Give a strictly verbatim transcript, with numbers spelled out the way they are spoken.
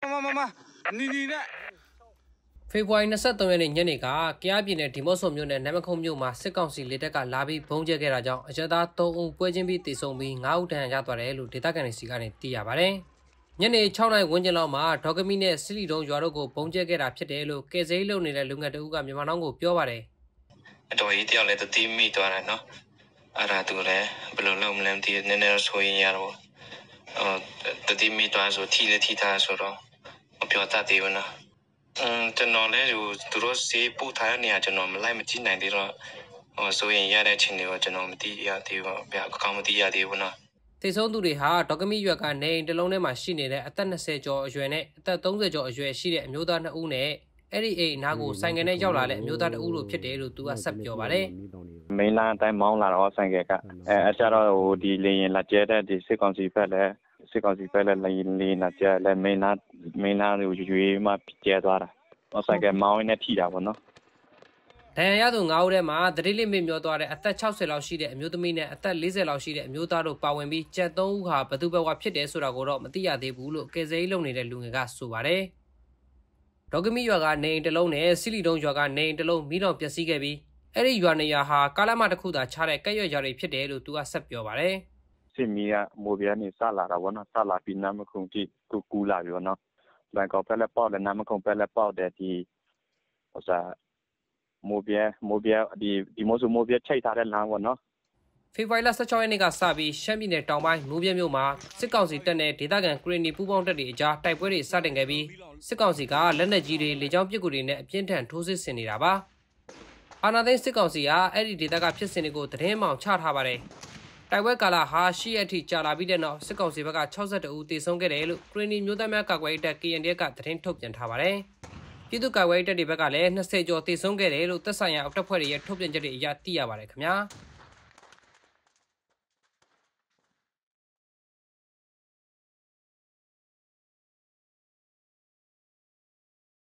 มามามานี่นี่นะဖေဖော်ဝါရီtwenty-threeရက်နေ့ညနေကကယားပြည်နယ်ဒီမော့ဆိုမြို့နယ်နမ်မခုံမြို့မှာစစ်ကောင်စီလေတပ်ကလာပြီးဘုံကျဲခဲ့တာကြောင့်အရက်သားthreeဦးပွဲချင်းပြီးတည်ဆုံပြီးfiveဦးတန်းရသွားတယ်လို့ဒေသခံတွေစီကနေသိရပါတယ်။ညနေsixနာရီဝန်းကျင်လောက်မှာဒေါကမီနဲ့စီလီတုံးရွာတို့ကိုဘုံကျဲခဲ့တာဖြစ်တယ်လို့ကယ်ဆယ်ရေးလုပ်နေတဲ့လူငယ်တအုပ်ကမြန်မာနောင်ကိုပြောပါတယ်။အတော်ကြီးတယောက်လည်းတတိမိသွားတယ်နော်။အဲ့ဒါသူလည်းဘယ်လိုလုပ်မလဲမသိနည်းနည်းဆိုရင်ရတော့ဟိုတတိမိသွားဆိုထီလည်းထီထားဆိုတော့မပြောတတ်သေးဘူးနော်။อืมကျွန်တော်လည်းသူတို့စေးပို့ထားတဲ့နေရာကျွန်တော်မလိုက်မကြည့်နိုင်သေးတော့ဟိုဆိုရင်ရတဲ့အချိန်တွေကကျွန်တော်မသိရသေးဘူးဗျာအကောင်းမသိရသေးဘူးနော်သေဆုံးသူတွေဟာဒေါကမီရွက်ကနေအိမ်တစ်လုံးထဲမှာရှိနေတဲ့အသက်twentyကျော်အရွယ်နဲ့အသက်thirtyကျော်အရွယ်ရှိတဲ့အမျိုးသားtwoဦးနဲ့အဲ့ဒီအိမ်အနားကိုဆိုင်ကယ်နဲ့ရောက်လာတဲ့အမျိုးသားtwoဦးလို့ဖြစ်တယ်လို့သူကဆက်ပြောပါတယ်။မိန်းလာတိုင်းမောင်းလာတော့ဆိုင်ကယ်ကအဲအကြတော့ဟိုဒီလေရင်လာကျဲတဲ့ဒီစစ်ကောင်စီဘက်လည်းစစ်ကောင်စီဘက်လည်းလေရင်လေးလာကျဲလည်းမိန်းလာမိန်းလာကိုရွေးမှကျဲသွားတာ။ဆိုင်ကယ်မောင်းနေထိတာပေါ့နော်ဒဏ်ရာရသူfiveဦးထဲမှာသတိလစ်မေ့မျောသွားတဲ့အသက်sixtyလောက်ရှိတဲ့အမျိုးသမီးနဲ့အသက်fortyလောက်ရှိတဲ့အမျိုးသားတို့ပါဝင်ပြီးကျက်threeဦးဟာဘသူဘဝဖြစ်တယ်ဆိုတာကိုတော့မသိရသေးဘူးလို့ကယ်ဆယ်ရေးလုပ်နေတဲ့လူငယ်ကဆိုပါတယ်။ဒေါကမီရွာကနေအိမ်တစ်လုံးနဲ့စီလီတုံးရွာကနေအိမ်တစ်လုံးမိလောင်ပျက်စီးခဲ့ပြီးအဲ့ဒီရွာနေရာဟာကားလမ်းမတစ်ခုသာခြားတဲ့ကက်ရွက်ရွာတွေဖြစ်တယ်လို့သူကဆက်ပြောပါတယ်။စစ်မီးကမိုးပြဲနေစလာတာပေါ့နော်စလာပြီးနမ်းမခုံကြည့်ကူကူလာပြီပေါ့နော်။ဘန်ကောက်ပဲလည်းပေါက်တယ်နမ်းမခုံပဲလည်းပေါက်တယ်ဒီဟိုစားမိုးပြဲမိုးပြဲဒီဒီမိုးစုမိုးပြဲချိတ်ထားတဲ့လမ်းပေါ့နော်ဖေဖော်ဝါရီsixteenရက်နေ့ကစပြီးရှမ်းပြည်နယ်တောင်ပိုင်းမိုးပြဲမြို့မှာစစ်ကောင်စီတပ်နဲ့ဒေသခံကရင်နီပူးပေါင်းတပ်တွေအကြားတိုက်ပွဲတွေစတင်ခဲ့ပြီးစစ်ကောင်စီကလက်နက်ကြီးတွေလေကြောင်းပစ်ကူတွေနဲ့အပြင်းထန်ထိုးစစ်ဆင်နေတာပါအာဏာသိမ်းစစ်ကောင်စီကအဲ့ဒီဒေသကဖြစ်စဉ်တွေကိုသတင်းမှောင်ချထားပါတယ်တိုက်ပွဲကာလဟာeightရက်ထိကြာလာပြီးတဲ့နောက်စစ်ကောင်စီဘက်ကsixty-twoဦးသေဆုံးခဲ့တယ်လို့ကရင်နီမျိုးသားများကာကွယ်ရေးတပ် K N D F ကသတင်းထုတ်ပြန်ထားပါတယ်ပြည်သူ့ကာကွယ်ရေးတပ်တွေဘက်ကလည်းtwentyကျော်သေဆုံးခဲ့တယ်လို့သက်ဆိုင်ရာအောက်တပ်ဖွဲ့တွေရဲ့ထုတ်ပြန်ချက်တွေအရသိရပါတယ်ခင်ဗျာ